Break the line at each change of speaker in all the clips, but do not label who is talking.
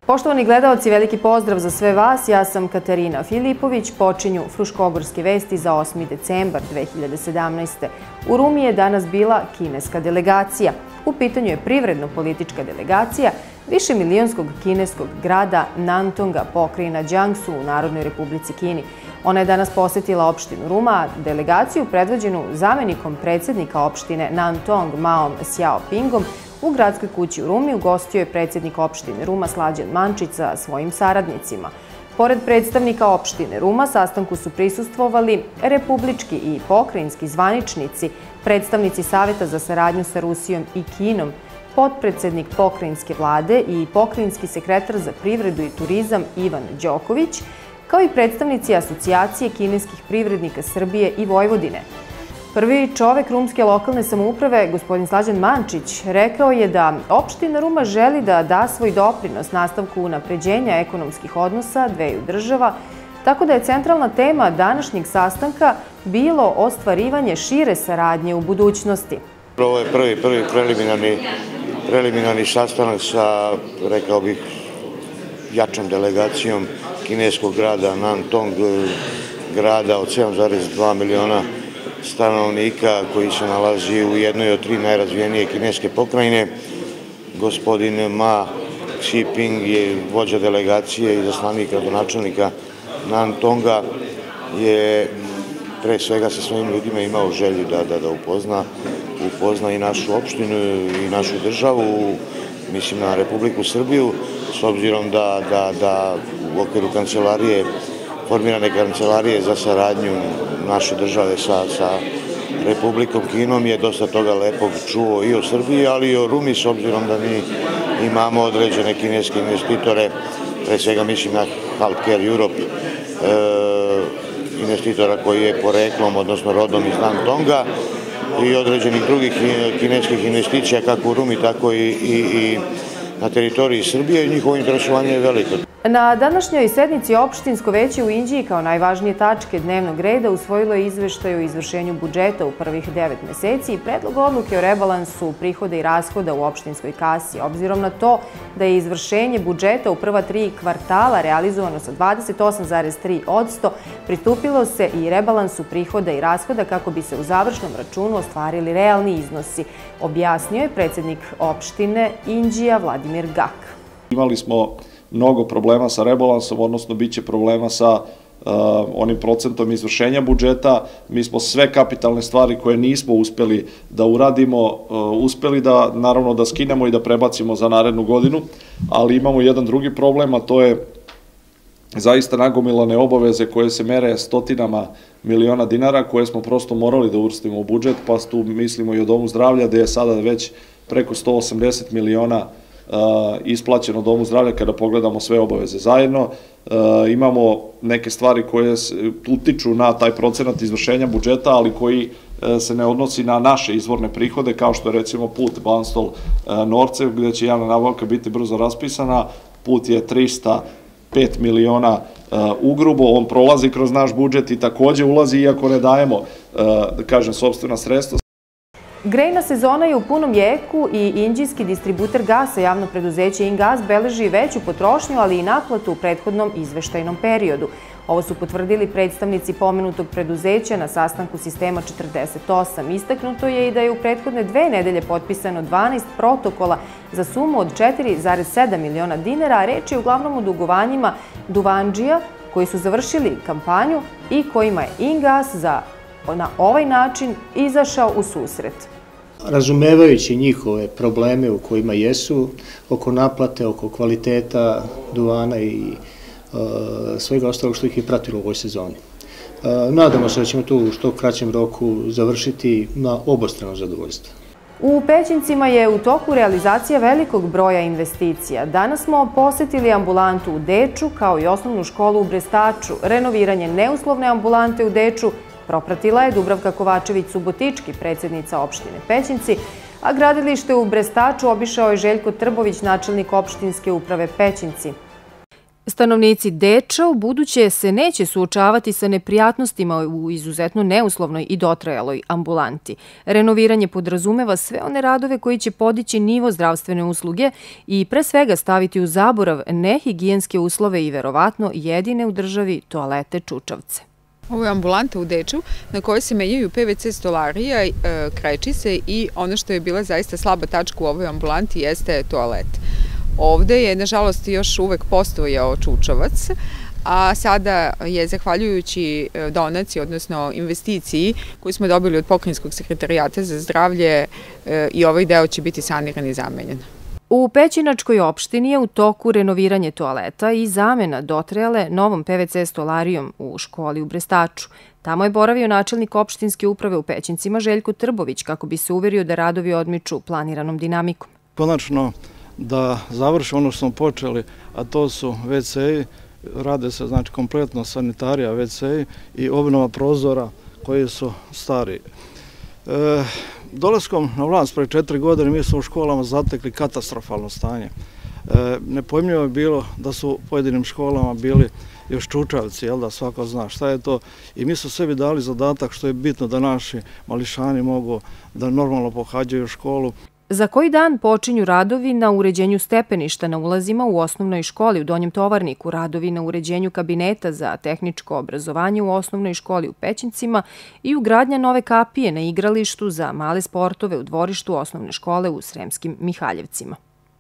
Poštovani gledaoci, veliki pozdrav za sve vas. Ja sam Katarina Filipović. Počinju Fruškogorske vesti za 8. decembar 2017. U Rumi je danas bila kineska delegacija. U pitanju je privredno-politička delegacija višemilionskog kineskog grada Nantonga, pokrajina Đangsu u Narodnoj Republici Kini. Ona je danas posetila opštinu Ruma, a delegaciju predvođenu zamenikom predsjednika opštine Nantong Maom Xiaopingom u gradskoj kući u Rumi ugostio je predsjednik opštine Ruma Slađan Mančić sa svojim saradnicima. Pored predstavnika opštine Ruma, sastanku su prisustvovali republički i pokrajinski zvaničnici, predstavnici Saveta za saradnju sa Rusijom i Kinom, potpredsednik pokrajinske vlade i pokrajinski sekretar za privredu i turizam Ivan Đoković, kao i predstavnici Asocijacije kineskih privrednika Srbije i Vojvodine. Prvi čovek rumske lokalne samouprave, gospodin Slađan Mančić, rekao je da opština Ruma želi da da svoj doprinos nastavku unapređenja ekonomskih odnosa dveju država, tako da je centralna tema današnjeg sastanka bilo ostvarivanje šire saradnje u budućnosti.
Ovo je prvi preliminarni sastanak sa, rekao bih, jačom delegacijom kineskog grada Nantong, grada od 7,2 miliona stanovnika koji se nalazi u jednoj od tri najrazvijenije kineske pokrajine. Gospodin Ma Xiping je vođa delegacije i izaslanik gradonačelnika Nantonga, je pre svega sa svojim ljudima imao želju da upozna i našu opštinu i našu državu, mislim na Republiku Srbiju, s obzirom da u okviru kancelarije, formirane kancelarije za saradnju naše države sa Republikom Kinom je dosta toga lepog čuo i o Srbiji, ali i o Rumi, s obzirom da mi imamo određene kineske investitore, pre svega mislim na Healthcare Europe, investitora koji je poreklom, odnosno rodom iz Nantonga, i određenih drugih kineskih investicija kako u Rumi, tako i na teritoriji Srbije, i njihovo interesovanje je veliko.
Na današnjoj sednici opštinsko veće u Inđiji kao najvažnije tačke dnevnog reda usvojilo je izveštaj o izvršenju budžeta u prvih 9 meseci i predlog odluke o rebalansu prihoda i rashoda u opštinskoj kasi. Obzirom na to da je izvršenje budžeta u prva 3 kvartala realizovano sa 28,3%, pristupilo se i rebalansu prihoda i rashoda kako bi se u završnom računu ostvarili realni iznosi, objasnio je predsjednik opštine Inđija Vladimir Gak.
Imali smo mnogo problema sa rebalansom, odnosno bit će problema sa onim procentom izvršenja budžeta. Mi smo sve kapitalne stvari koje nismo uspeli da uradimo, uspeli da, naravno, da skinemo i da prebacimo za narednu godinu, ali imamo jedan drugi problem, a to je zaista nagomilane obaveze koje se mere stotinama miliona dinara, koje smo prosto morali da uvrstimo u budžet, pa tu mislimo i o Domu zdravlja, gde je sada već preko 180 miliona isplaćeno Domu zdravlja kada pogledamo sve obaveze zajedno. Imamo neke stvari koje utiču na taj procenat izvršenja budžeta, ali koji se ne odnosi na naše izvorne prihode, kao što je recimo put Banstol-Norcev, gde će javna nabavka biti brzo raspisana. Put je 305 miliona ugrubo, on prolazi kroz naš budžet i takođe ulazi, iako ne dajemo, da kažem, sopstvena sredstva.
Grejna sezona je u punom jeku i inđijski distributer gasa, javno preduzeće Ingas, beleži veću potrošnju, ali i naplatu u prethodnom izveštajnom periodu. Ovo su potvrdili predstavnici pomenutog preduzeća na sastanku sistema 48. Istaknuto je i da je u prethodne 2 nedelje potpisano 12 protokola za sumu od 4,7 miliona dinara, a reč je uglavnom o dugovanjima duvandžija koji su završili kampanju i kojima je Ingas na ovaj način izašao u susret.
Razumevajući njihove probleme u kojima jesu, oko naplate, oko kvaliteta duvana i svega ostalog što ih je pratilo u ovoj sezoni. Nadamo se da ćemo to u što kraćem roku završiti na obostrano zadovoljstvo.
U Pećincima je u toku realizacija velikog broja investicija. Danas smo posetili ambulantu u Deču, kao i osnovnu školu u Brestaču. Renoviranje neuslovne ambulante u Deču propratila je Dubravka Kovačević-Subotički, predsjednica opštine Pećinci, a gradilište u Brestaču obišao je Željko Trbović, načelnik opštinske uprave Pećinci. Stanovnici Deča u buduće se neće suočavati sa neprijatnostima u izuzetno neuslovnoj i dotrajaloj ambulanti. Renoviranje podrazumeva sve one radove koji će podići nivo zdravstvene usluge i pre svega staviti u zaborav nehigijenske uslove i verovatno jedine u državi toalete čučavce.
Ovo je ambulanta u Deču na kojoj se menjaju PVC stolarija, krečice i ono što je bila zaista slaba tačka u ovoj ambulanti jeste toalet. Ovde je, nažalost, još uvek postojao čučavac, a sada je, zahvaljujući donaciji, odnosno investiciji koju smo dobili od Pokrajinskog sekretarijata za zdravlje, i ovaj deo će biti saniran i zamenjen.
U Pećinačkoj opštini je u toku renoviranje toaleta i zamena dotrajale novom PVC stolarijom u školi u Brestaču. Tamo je boravio načelnik opštinske uprave u Pećincima Željko Trbović kako bi se uverio da radovi odmiču planiranom dinamikom.
Konačno da završi ono što smo počeli, a to su WC-i, rade se znači kompletno sanitarija, WC-i i obnova prozora koji su stari. Dolaskom na vlast pre 4 godine mi smo u školama zatekli katastrofalno stanje. Nepojmljivo je bilo da su u pojedinim školama bili još čučavci, jel da svako zna šta je to, i mi smo sebi dali zadatak što je bitno da naši mališani mogu da normalno pohađaju školu.
Za koji dan počinju radovi na uređenju stepeništa na ulazima u osnovnoj školi u Donjem Tovarniku, radovi na uređenju kabineta za tehničko obrazovanje u osnovnoj školi u Pećincima i ugradnja nove kapije na igralištu za male sportove u dvorištu osnovne škole u Sremskim Mihaljevcima.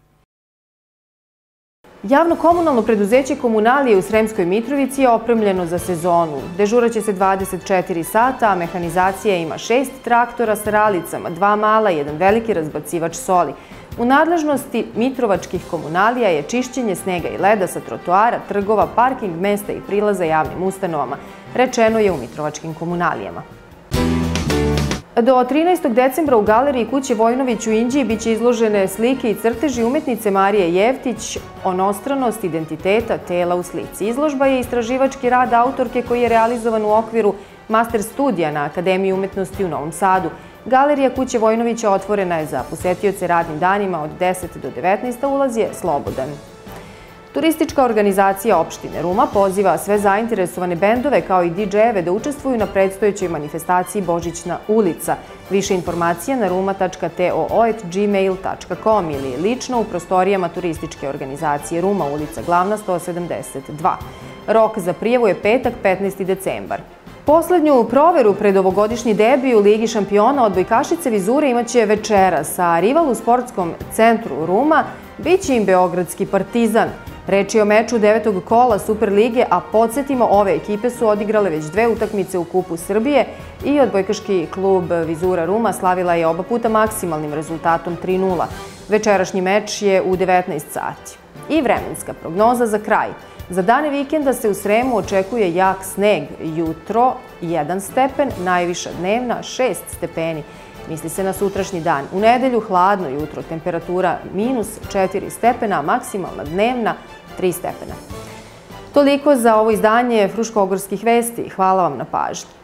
Javno-komunalno preduzeće Komunalije u Sremskoj Mitrovici je opremljeno za sezonu. Dežuraće se 24 sata, a mehanizacija ima 6 traktora sa ralicama, 2 mala i 1 veliki razbacivač soli. U nadležnosti mitrovačkih komunalija je čišćenje snega i leda sa trotoara, trgova, parking mesta i prilaza javnim ustanovama, rečeno je u mitrovačkim komunalijama. Do 13. decembra u galeriji Kuće Vojnović u Inđiji biće izložene slike i crteži umetnice Marije Jevtić Onostranost identiteta tela u slici. Izložba je istraživački rad autorke koji je realizovan u okviru master studija na Akademiji umetnosti u Novom Sadu. Galerija Kuće Vojnovića otvorena je za posetioce radnim danima od 10 do 19, a ulaz je slobodan. Turistička organizacija opštine Ruma poziva sve zainteresovane bendove kao i DJ-eve da učestvuju na predstojećoj manifestaciji Božićna ulica. Više informacija na ruma.too@gmail.com ili lično u prostorijama turističke organizacije Ruma, ulica Glavna 172. Rok za prijavu je petak, 15. decembar. Poslednju proveru pred ovogodišnji debi u Ligi šampiona odbojkašice Vizure imaće večeras, a rival u sportskom centru Ruma biće im beogradski Partizan. Reč je o meču 9. kola Superlige, a podsjetimo, ove ekipe su odigrale već 2 utakmice u Kupu Srbije i odbojkaški klub Vizura Ruma slavila je oba puta maksimalnim rezultatom 3:0. Večerašnji meč je u 19 sati. I vremenska prognoza za kraj. Za dane vikenda se u Sremu očekuje jak sneg. Jutro 1 stepen, najviša dnevna 6 stepeni. Misli se na sutrašnji dan. U nedelju hladno jutro, temperatura -4 stepena, maksimalna dnevna 3 stepena. Toliko za ovo izdanje Fruškogorskih vesti. Hvala vam na pažnji.